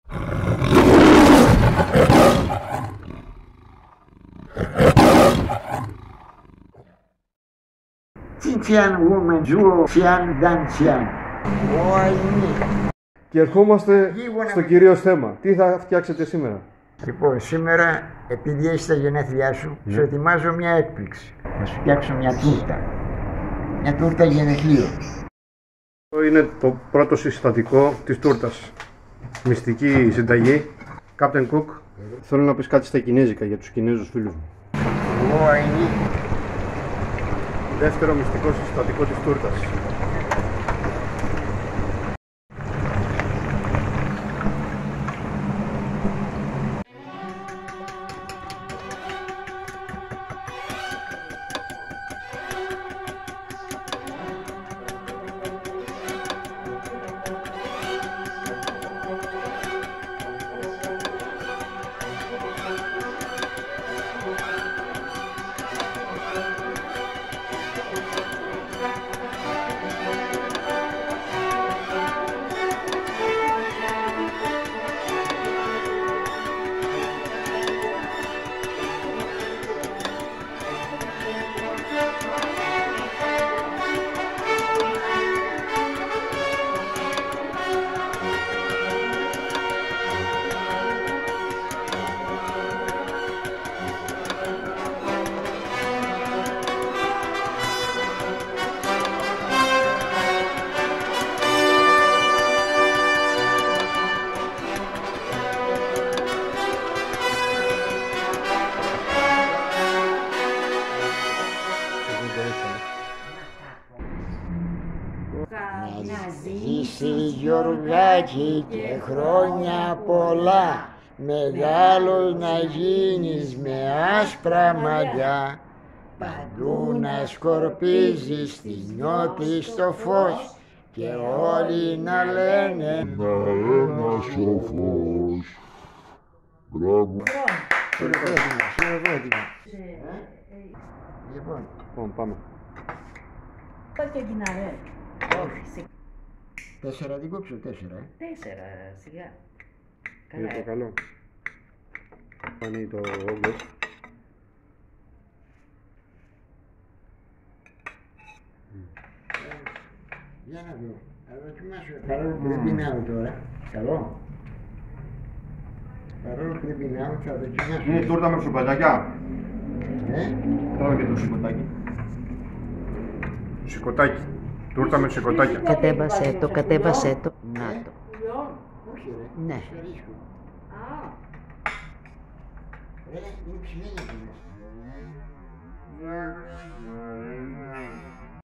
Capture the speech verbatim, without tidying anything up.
Τσιντσιάν woman ζουο τσιάν δαν τσιάν. Και ερχόμαστε στο κυρίως θέμα. Τι θα φτιάξετε σήμερα? Λοιπόν, σήμερα, επειδή έχεις τα γενέθλιά σου, Ναι. σου ετοιμάζω μια έκπληξη. Θα σου φτιάξω μια τούρτα. Μια τούρτα γενεθλίων. Αυτό είναι το πρώτο συστατικό της τούρτας. Μυστική συνταγή. Captain Cook, θέλω να πεις κάτι στα κινέζικα για τους Κινέζους φίλους μου. Εγώ είναι. Δεύτερο μυστικό συστατικό της τούρτας. Να ζήσει Γιωργάκη και χρόνια πολλά, μεγάλος να γίνεις με άσπρα μαλλιά, παντού να σκορπίζεις, τη νιώτης το φως και όλοι να λένε Να ένας ο φως. Μπράβο. χειροκρότημα, χειροκρότημα. Λοιπόν, Λοιπόν, πάμε. Κάτι έγινα, ρε. όχι. Τέσσερα την κόψω, τέσσερα, ε. Τέσσερα, σιγά. Είναι Καλά, το ε. καλό. Φανεί το όγκος. Για να δω, θα δοκιμάσω, παρόλο που δεν πεινάω τώρα. Καλό. Παρόλο που δεν πεινάω, θα δοκιμάσω. Είναι τούρτα με σοκολατάκια. Ε? Τρώμε και το σηκωτάκι. Σηκωτάκι. Τούρτα με σηκωτάκια. Κατέβασέ το, κατέβασέ το. Να το. Όχι ρε, Ναι. σε ρίσκο. Α, Ρε, είναι ψημένη εκεί μέσα.